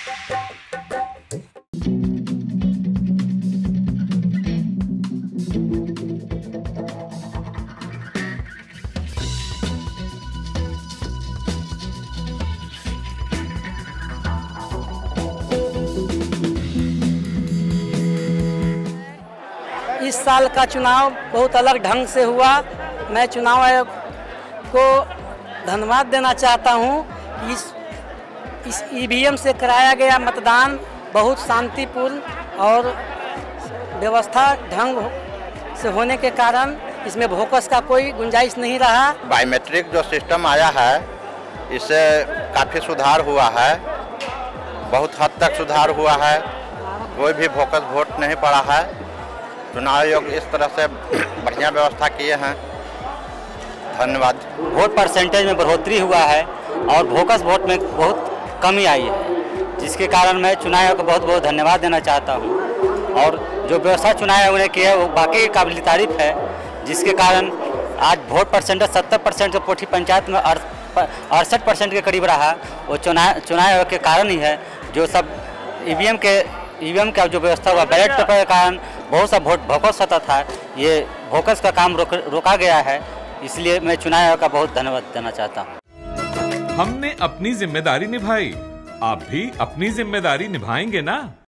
इस साल का चुनाव बहुत अलग ढंग से हुआ। मैं चुनाव आयोग को धन्यवाद देना चाहता हूं कि इस ईवीएम से कराया गया मतदान बहुत शांतिपूर्ण और व्यवस्था ढंग से होने के कारण इसमें भोकस का कोई गुंजाइश नहीं रहा। बायोमेट्रिक जो सिस्टम आया है इससे काफ़ी सुधार हुआ है, बहुत हद तक सुधार हुआ है, कोई भी भोकस वोट नहीं पड़ा है। चुनाव आयोग इस तरह से बढ़िया व्यवस्था किए हैं, धन्यवाद। वोट परसेंटेज में बढ़ोतरी हुआ है और भोकस वोट में बहुत कमी आई है, जिसके कारण मैं चुनाव आयोग को बहुत बहुत धन्यवाद देना चाहता हूं। और जो व्यवस्था चुनाव आयोग ने की है वो वाकई काबिल तारीफ है, जिसके कारण आज वोट परसेंटेज 70% जो कोठी पंचायत में 68% के करीब रहा, वो चुनाव आयोग के कारण ही है। जो सब ईवीएम का जो व्यवस्था हुआ बैलेट पेपर के कारण बहुत सा वोट भोकस होता था, ये भोकस का काम रोका गया है। इसलिए मैं चुनाव आयोग का बहुत धन्यवाद देना चाहता हूँ। हमने अपनी जिम्मेदारी निभाई, आप भी अपनी जिम्मेदारी निभाएंगे ना।